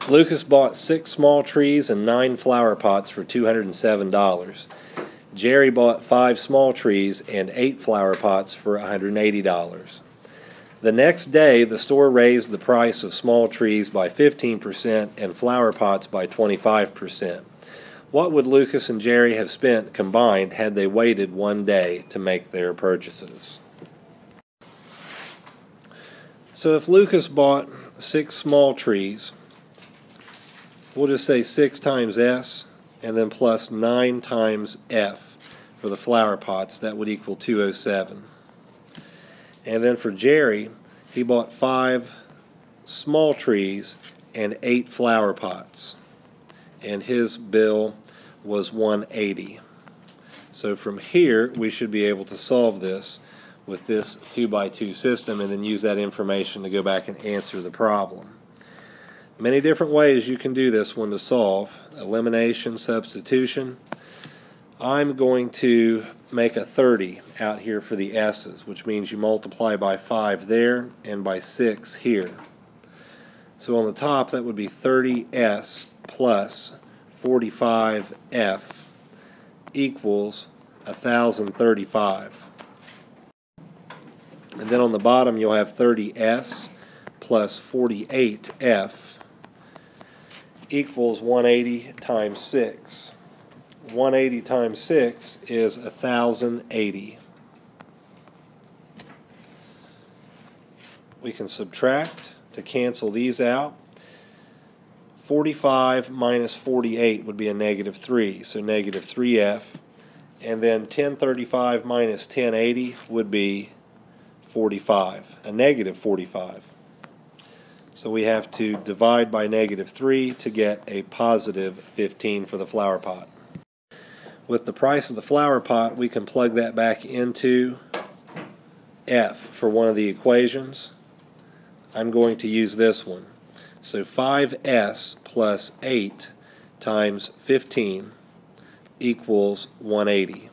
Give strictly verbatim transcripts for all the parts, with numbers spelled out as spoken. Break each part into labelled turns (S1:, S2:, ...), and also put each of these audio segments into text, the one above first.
S1: Lucas bought six small trees and nine flower pots for two hundred seven dollars. Jerry bought five small trees and eight flower pots for one hundred eighty dollars. The next day, the store raised the price of small trees by fifteen percent and flower pots by twenty-five percent. What would Lucas and Jerry have spent combined had they waited one day to make their purchases? So if Lucas bought six small trees, we'll just say six times S and then plus nine times F for the flower pots. That would equal two hundred seven. And then for Jerry, he bought five small trees and eight flower pots. And his bill was one hundred eighty. So from here, we should be able to solve this with this two by two system and then use that information to go back and answer the problem. Many different ways you can do this one to solve. Elimination, substitution. I'm going to make a thirty out here for the S's, which means you multiply by five there and by six here. So on the top, that would be thirty S plus forty-five F equals one thousand thirty-five. And then on the bottom, you'll have thirty S plus forty-eight F equals one hundred eighty times six. one hundred eighty times six is one thousand eighty. We can subtract to cancel these out. forty-five minus forty-eight would be a negative three, so negative three F. And then ten thirty-five minus ten eighty would be forty-five, a negative forty-five. So we have to divide by negative three to get a positive fifteen for the flower pot. With the price of the flower pot, we can plug that back into F for one of the equations. I'm going to use this one. So five S plus eight times fifteen equals one hundred eighty.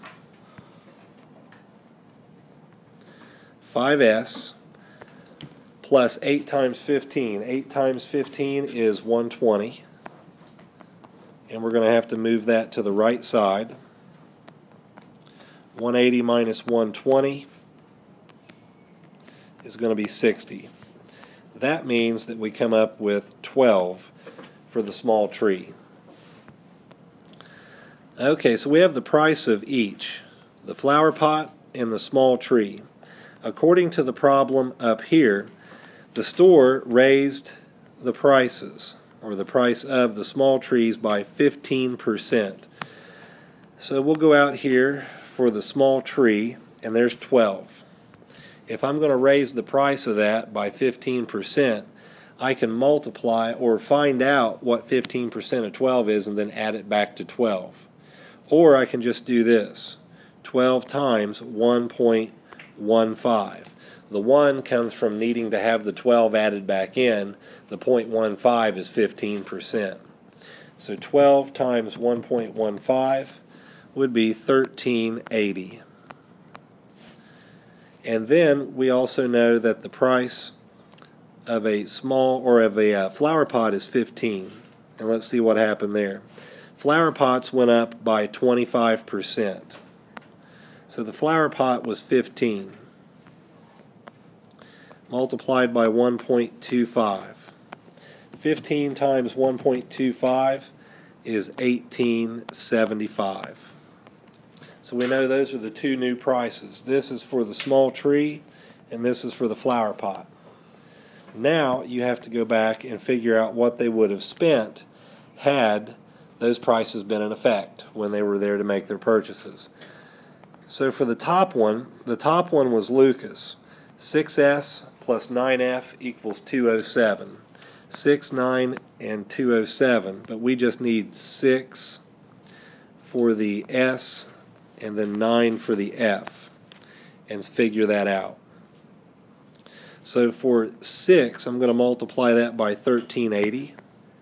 S1: five S plus eight times fifteen. eight times fifteen is one hundred twenty. And we're going to have to move that to the right side. one hundred eighty minus one hundred twenty is going to be sixty. That means that we come up with twelve for the small tree. Okay, so we have the price of each, the flower pot and the small tree. According to the problem up here, the store raised the prices, or the price of the small trees, by fifteen percent. So we'll go out here for the small tree, and there's twelve. If I'm going to raise the price of that by fifteen percent, I can multiply or find out what fifteen percent of twelve is and then add it back to twelve. Or I can just do this, twelve times one point one five. The one comes from needing to have the twelve added back in. The zero point one five is fifteen percent. So twelve times one point one five would be thirteen eighty. And then we also know that the price of a small or of a uh, flower pot is fifteen. And let's see what happened there. Flower pots went up by twenty-five percent. So the flower pot was fifteen multiplied by one point two five. fifteen times one point two five is eighteen seventy-five. So we know those are the two new prices. This is for the small tree and this is for the flower pot. Now you have to go back and figure out what they would have spent had those prices been in effect when they were there to make their purchases. So for the top one, the top one was Lucas. six S plus nine F equals two hundred seven. six, nine, and two hundred seven, but we just need six for the S and then nine for the F, and figure that out. So for six, I'm going to multiply that by thirteen eighty,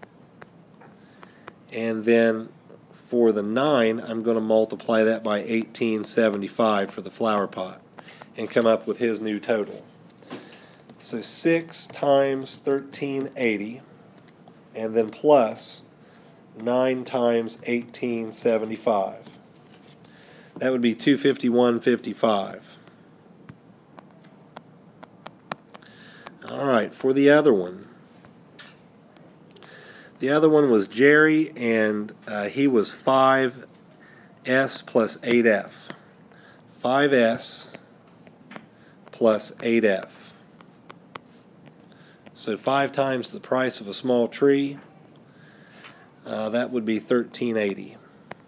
S1: and then for the nine, I'm going to multiply that by eighteen seventy-five for the flower pot, and come up with his new total. So six times thirteen eighty and then plus nine times eighteen seventy-five. That would be two hundred fifty-one dollars and fifty-five cents. Alright, for the other one. The other one was Jerry, and uh, he was five S plus eight F. five S plus eight F. So five times the price of a small tree, uh, that would be thirteen eighty.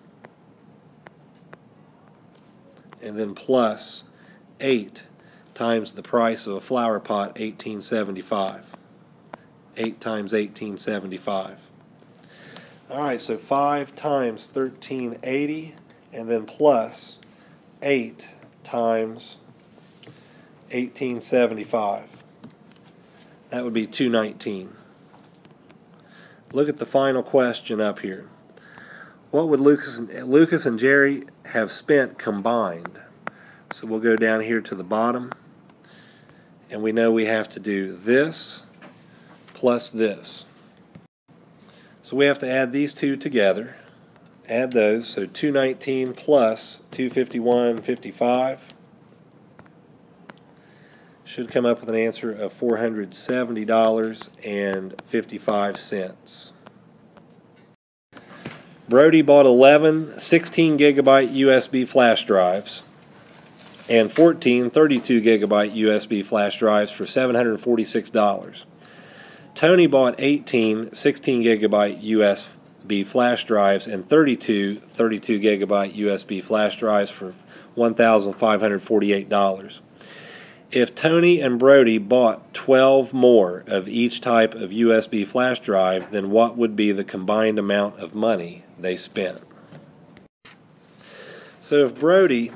S1: And then plus eight times the price of a flower pot, eighteen seventy-five. eight times eighteen seventy-five. Alright, so five times thirteen eighty, and then plus eight times eighteen seventy-five. That would be two nineteen. Look at the final question up here. What would Lucas and, Lucas and Jerry have spent combined? So we'll go down here to the bottom, and we know we have to do this plus this. So we have to add these two together. Add those, so two nineteen plus two hundred fifty-one dollars and fifty-five cents should come up with an answer of four hundred seventy dollars and fifty-five cents. Brody bought eleven sixteen gigabyte U S B flash drives and fourteen thirty-two gigabyte U S B flash drives for seven hundred forty-six dollars. Tony bought eighteen sixteen gigabyte U S B flash drives and thirty-two thirty-two gigabyte U S B flash drives for one thousand five hundred forty-eight dollars. If Tony and Brody bought twelve more of each type of U S B flash drive, then what would be the combined amount of money they spent? So if Brody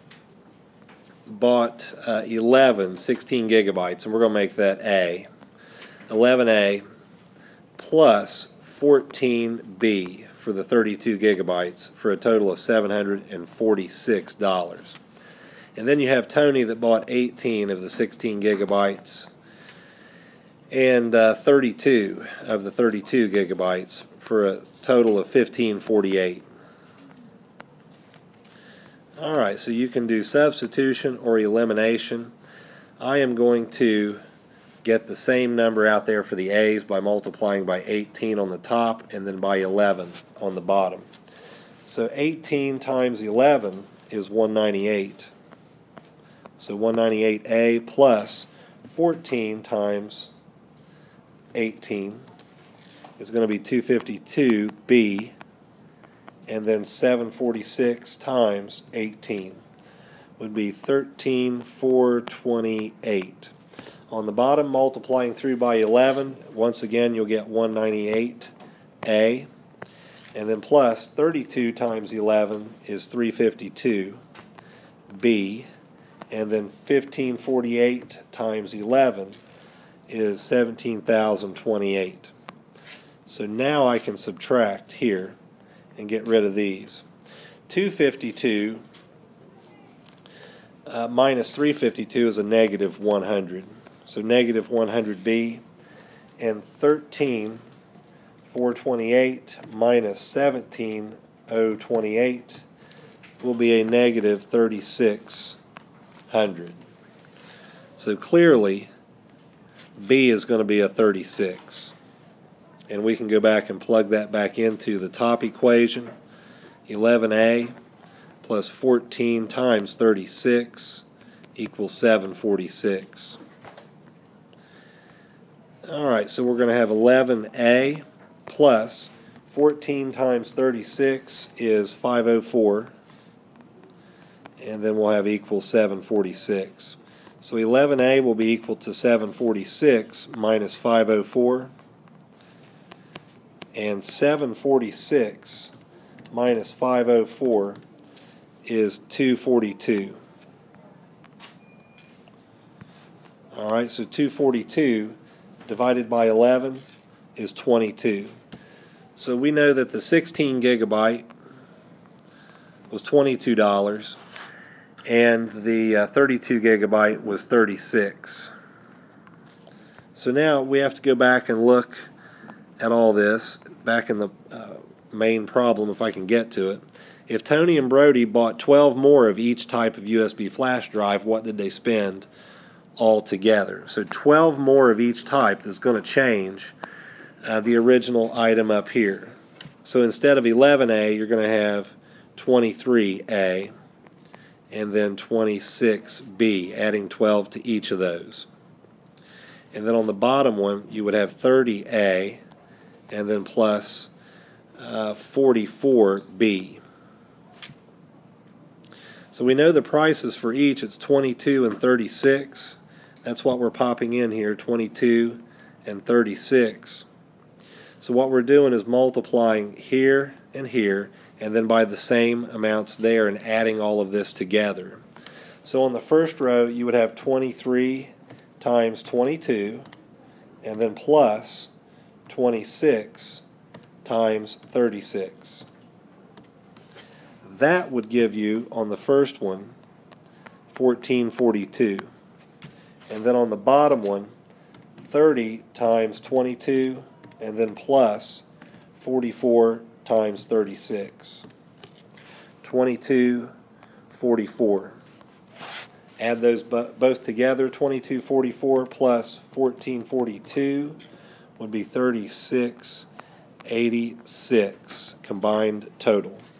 S1: bought uh, eleven sixteen gigabytes, and we're going to make that A, eleven A plus fourteen B for the thirty-two gigabytes for a total of seven hundred forty-six dollars. And then you have Tony that bought eighteen of the sixteen gigabytes and uh, thirty-two of the thirty-two gigabytes for a total of fifteen forty-eight. Alright, so you can do substitution or elimination. I am going to get the same number out there for the A's by multiplying by eighteen on the top and then by eleven on the bottom. So eighteen times eleven is one hundred ninety-eight. So one hundred ninety-eight A plus fourteen times eighteen is going to be two hundred fifty-two B, and then seven hundred forty-six times eighteen would be thirteen thousand four hundred twenty-eight. On the bottom, multiplying through by eleven, once again you'll get one hundred ninety-eight A, and then plus thirty-two times eleven is three hundred fifty-two B, and then fifteen forty-eight times eleven is seventeen thousand twenty-eight. So now I can subtract here and get rid of these. two hundred fifty-two uh, minus three hundred fifty-two is a negative one hundred. So negative one hundred B, and thirteen thousand four hundred twenty-eight minus seventeen thousand twenty-eight will be a negative thirty-six hundred. So clearly B is going to be a thirty-six. And we can go back and plug that back into the top equation. eleven A plus fourteen times thirty-six equals seven hundred forty-six. Alright, so we're going to have eleven A plus fourteen times thirty-six is five hundred four. And then we'll have equals seven hundred forty-six. So eleven A will be equal to seven hundred forty-six minus five hundred four. And seven hundred forty-six minus five hundred four is two hundred forty-two. Alright, so two hundred forty-two divided by eleven is twenty-two. So we know that the sixteen gigabyte was twenty-two dollars and the uh, thirty-two gigabyte was thirty-six. So now we have to go back and look at all this, back in the uh, main problem, if I can get to it, if Tony and Brody bought twelve more of each type of U S B flash drive, what did they spend altogether? So twelve more of each type is going to change uh, the original item up here. So instead of eleven A, you're going to have twenty-three A and then twenty-six B, adding twelve to each of those. And then on the bottom one, you would have thirty A and then plus uh, forty-four B. So we know the prices for each. It's twenty-two and thirty-six. That's what we're popping in here, twenty-two and thirty-six. So what we're doing is multiplying here and here, and then by the same amounts there, and adding all of this together. So on the first row, you would have twenty-three times twenty-two, and then plus twenty-six times thirty-six. That would give you, on the first one, fourteen forty-two. And then on the bottom one, thirty times twenty-two, and then plus forty-four times thirty-six. twenty-two forty-four. Add those both together, twenty-two forty-four plus fourteen forty-two would be thirty-six eighty-six combined total.